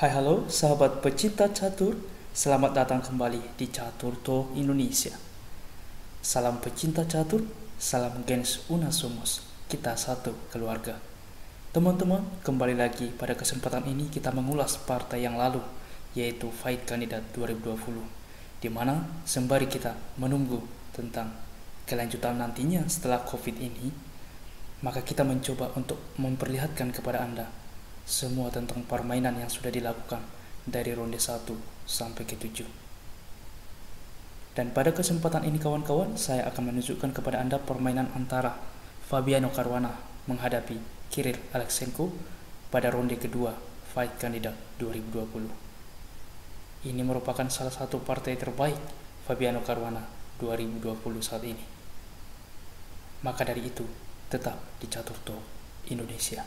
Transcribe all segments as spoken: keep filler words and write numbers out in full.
Hai halo sahabat pecinta catur, selamat datang kembali di Catur Talk Indonesia. Salam pecinta catur, salam gens una somos, kita satu keluarga. Teman-teman, kembali lagi pada kesempatan ini kita mengulas partai yang lalu, yaitu Fight Kandidat dua ribu dua puluh, di mana sembari kita menunggu tentang kelanjutan nantinya setelah COVID ini, maka kita mencoba untuk memperlihatkan kepada Anda semua tentang permainan yang sudah dilakukan dari ronde satu sampai ke tujuh. Dan pada kesempatan ini kawan-kawan, saya akan menunjukkan kepada Anda permainan antara Fabiano Caruana menghadapi Kirill Aleksenko pada ronde kedua Fight Kandidat dua ribu dua puluh. Ini merupakan salah satu partai terbaik Fabiano Caruana dua ribu dua puluh saat ini. Maka dari itu, tetap di Catur Talk Indonesia.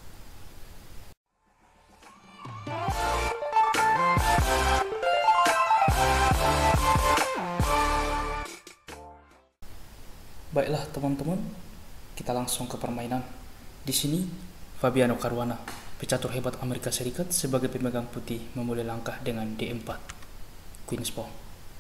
Baiklah teman-teman, kita langsung ke permainan. Di sini Fabiano Caruana, pecatur hebat Amerika Serikat, sebagai pemegang putih memulai langkah dengan D empat, Queen's Pawn.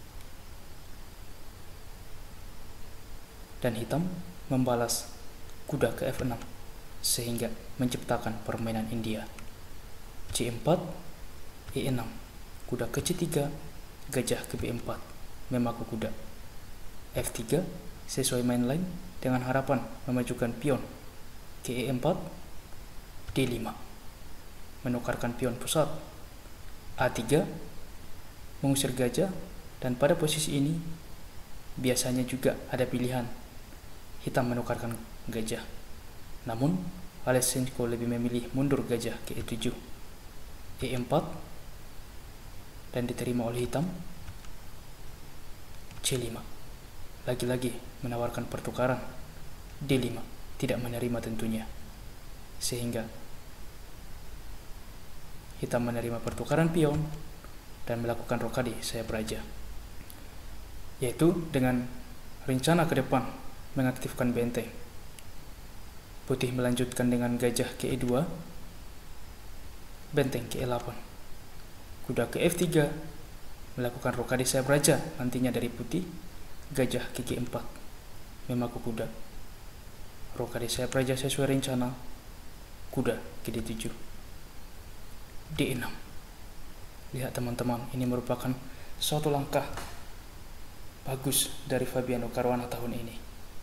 Dan hitam membalas kuda ke F enam sehingga menciptakan permainan India. C empat, E enam, kuda ke C tiga, gajah ke B empat, memaku kuda. F tiga sesuai main line dengan harapan memajukan pion ke E empat, D lima, menukarkan pion pusat. A tiga mengusir gajah, dan pada posisi ini biasanya juga ada pilihan hitam menukarkan gajah. Namun Aleksenko lebih memilih mundur gajah ke E tujuh, E empat, dan diterima oleh hitam. C lima, lagi-lagi menawarkan pertukaran. D lima tidak menerima tentunya, sehingga hitam menerima pertukaran pion dan melakukan rokade sayap raja, yaitu dengan rencana ke depan mengaktifkan benteng. Putih melanjutkan dengan gajah ke E dua, benteng ke E delapan, kuda ke F tiga, melakukan rokade sayap raja nantinya dari putih. Gajah ke G empat, memaku kuda, rokade sayap raja sesuai rencana, kuda ke D tujuh, D enam. Lihat teman-teman, ini merupakan suatu langkah bagus dari Fabiano Caruana tahun ini.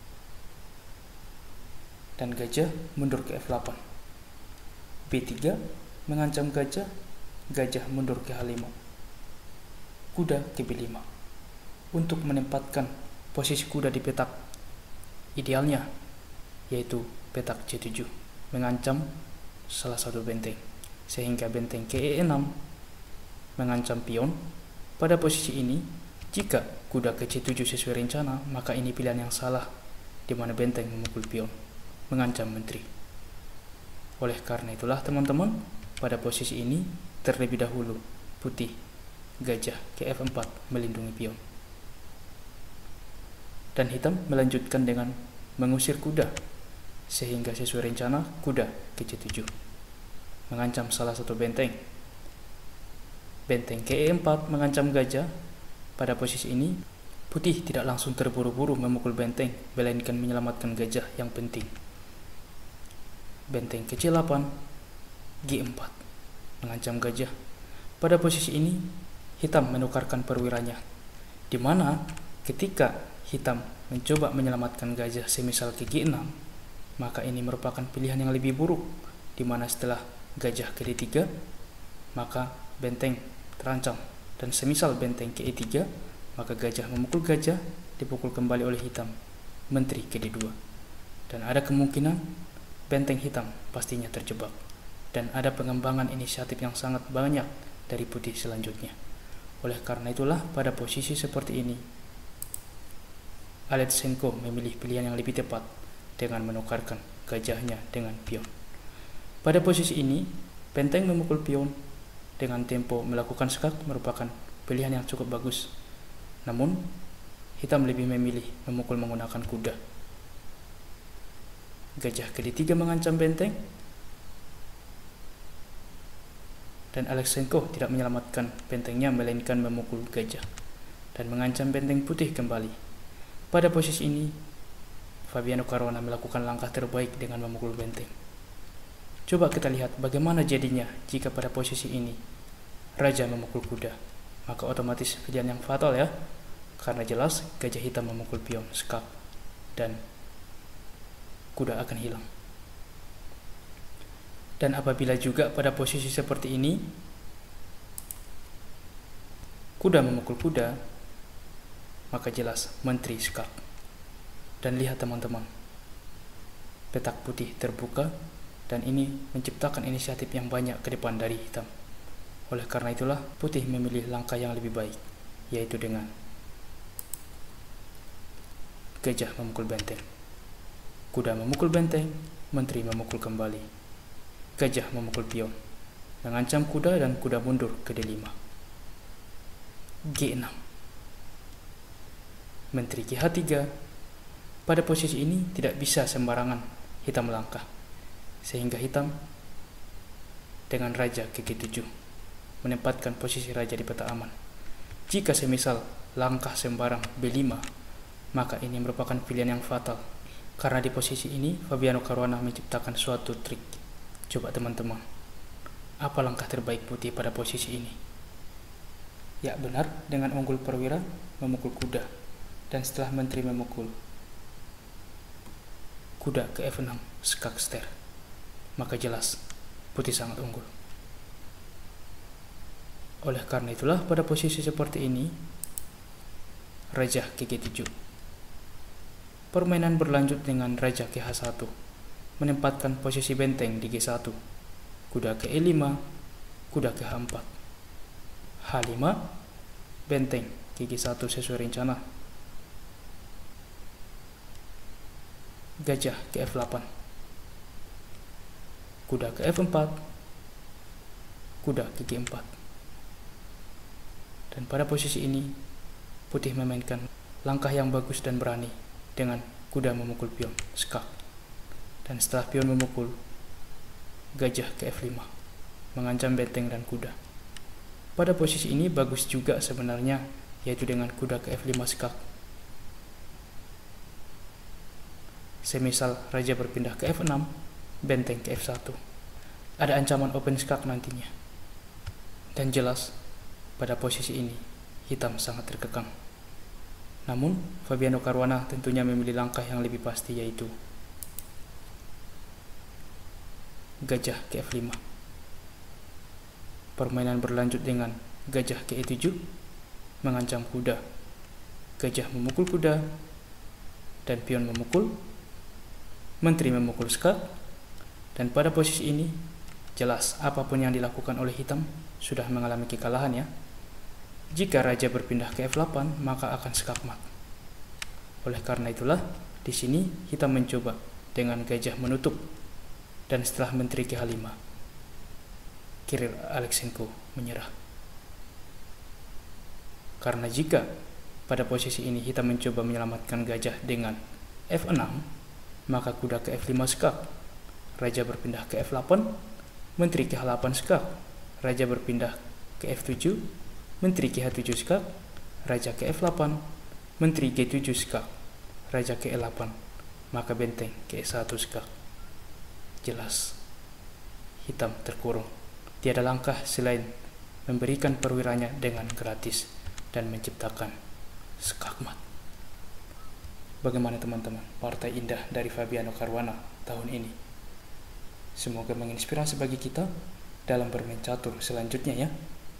Dan gajah mundur ke F delapan, B tiga mengancam gajah, gajah mundur ke H lima, kuda ke B lima, untuk menempatkan posisi kuda di petak idealnya, yaitu petak C tujuh, mengancam salah satu benteng, sehingga benteng ke E enam mengancam pion. Pada posisi ini, jika kuda ke C tujuh sesuai rencana, maka ini pilihan yang salah, di mana benteng memukul pion, mengancam menteri. Oleh karena itulah teman-teman, pada posisi ini terlebih dahulu putih gajah ke F empat melindungi pion. Dan hitam melanjutkan dengan mengusir kuda, sehingga sesuai rencana kuda ke C tujuh, mengancam salah satu benteng. Benteng ke E empat mengancam gajah. Pada posisi ini putih tidak langsung terburu-buru memukul benteng, melainkan menyelamatkan gajah yang penting. Benteng ke C delapan, G empat, mengancam gajah. Pada posisi ini hitam menukarkan perwiranya, di mana ketika hitam mencoba menyelamatkan gajah semisal ke G enam, maka ini merupakan pilihan yang lebih buruk, di mana setelah gajah ke D tiga, maka benteng terancam, dan semisal benteng ke E tiga, maka gajah memukul gajah, dipukul kembali oleh hitam, menteri ke D dua, dan ada kemungkinan benteng hitam pastinya terjebak, dan ada pengembangan inisiatif yang sangat banyak dari putih selanjutnya. Oleh karena itulah pada posisi seperti ini Aleksenko memilih pilihan yang lebih tepat dengan menukarkan gajahnya dengan pion. Pada posisi ini, benteng memukul pion dengan tempo melakukan skak merupakan pilihan yang cukup bagus. Namun, hitam lebih memilih memukul menggunakan kuda. Gajah ke D tiga mengancam benteng, dan Aleksenko tidak menyelamatkan bentengnya melainkan memukul gajah dan mengancam benteng putih kembali. Pada posisi ini, Fabiano Caruana melakukan langkah terbaik dengan memukul benteng. Coba kita lihat bagaimana jadinya jika pada posisi ini raja memukul kuda. Maka otomatis pilihan yang fatal ya, karena jelas gajah hitam memukul pion skak dan kuda akan hilang. Dan apabila juga pada posisi seperti ini kuda memukul kuda, maka jelas menteri skak. Dan lihat teman-teman, petak putih terbuka dan ini menciptakan inisiatif yang banyak ke depan dari hitam. Oleh karena itulah putih memilih langkah yang lebih baik, yaitu dengan gajah memukul benteng, kuda memukul benteng, menteri memukul kembali, gajah memukul pion, mengancam kuda dan kuda mundur ke D lima. G enam, menteri ke H tiga. Pada posisi ini tidak bisa sembarangan hitam melangkah, sehingga hitam dengan raja ke G tujuh menempatkan posisi raja di peta aman. Jika semisal langkah sembarang B lima, maka ini merupakan pilihan yang fatal, karena di posisi ini Fabiano Caruana menciptakan suatu trik. Coba teman-teman, apa langkah terbaik putih pada posisi ini? Ya benar, dengan unggul perwira memukul kuda, dan setelah menteri memukul kuda ke F enam skak ster, maka jelas putih sangat unggul. Oleh karena itulah pada posisi seperti ini raja ke G tujuh. Permainan berlanjut dengan raja ke H satu, menempatkan posisi benteng di G satu, kuda ke E lima, kuda ke H empat, H lima, benteng ke G satu sesuai rencana, gajah ke F delapan, kuda ke F empat, kuda ke G empat. Dan pada posisi ini putih memainkan langkah yang bagus dan berani dengan kuda memukul pion skak, dan setelah pion memukul gajah ke F lima mengancam benteng dan kuda. Pada posisi ini bagus juga sebenarnya, yaitu dengan kuda ke F lima skak. Semisal raja berpindah ke F enam, benteng ke F satu, ada ancaman open skak nantinya. Dan jelas pada posisi ini hitam sangat terkekang. Namun Fabiano Caruana tentunya memilih langkah yang lebih pasti, yaitu gajah ke F lima. Permainan berlanjut dengan gajah ke E tujuh mengancam kuda, gajah memukul kuda dan pion memukul, menteri memukul skak. Dan pada posisi ini jelas apapun yang dilakukan oleh hitam sudah mengalami kekalahan ya. Jika raja berpindah ke F delapan, maka akan skakmat. Oleh karena itulah di sini hitam mencoba dengan gajah menutup, dan setelah menteri ke H lima, Kirill Aleksenko menyerah. Karena jika pada posisi ini hitam mencoba menyelamatkan gajah dengan F enam, maka kuda ke F lima skak, raja berpindah ke F delapan, menteri ke H delapan skak, raja berpindah ke F tujuh, menteri ke H tujuh skak, raja ke F delapan, menteri G tujuh skak, raja ke E delapan, maka benteng ke E satu skak. Jelas hitam terkurung. Tiada langkah selain memberikan perwiranya dengan gratis dan menciptakan skakmat. Bagaimana teman-teman partai indah dari Fabiano Caruana tahun ini? Semoga menginspirasi bagi kita dalam bermain catur selanjutnya ya.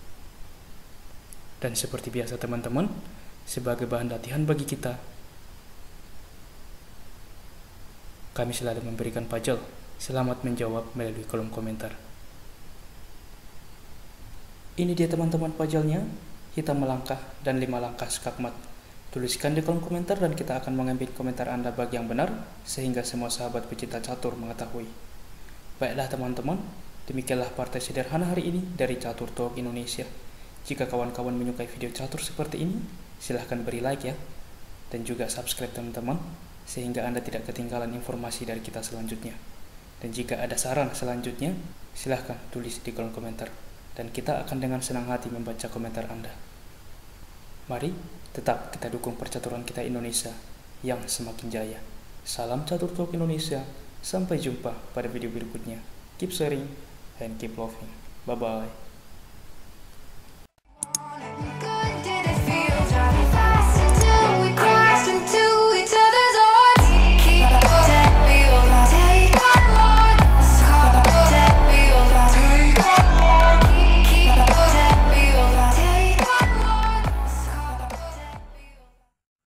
Dan seperti biasa teman-teman, sebagai bahan latihan bagi kita, kami selalu memberikan puzzle. Selamat menjawab melalui kolom komentar. Ini dia teman-teman puzzle-nya, hitam melangkah dan lima langkah skakmat. Tuliskan di kolom komentar dan kita akan mengambil komentar Anda bagi yang benar, sehingga semua sahabat pecinta catur mengetahui. Baiklah teman-teman, demikianlah partai sederhana hari ini dari Catur Talk Indonesia. Jika kawan-kawan menyukai video catur seperti ini, silahkan beri like ya, dan juga subscribe teman-teman, sehingga Anda tidak ketinggalan informasi dari kita selanjutnya. Dan jika ada saran selanjutnya, silahkan tulis di kolom komentar. dan kita akan dengan senang hati membaca komentar Anda. Mari tetap kita dukung percaturan kita Indonesia yang semakin jaya. Salam Catur Talk Indonesia, sampai jumpa pada video berikutnya. Keep sharing and keep loving. Bye-bye.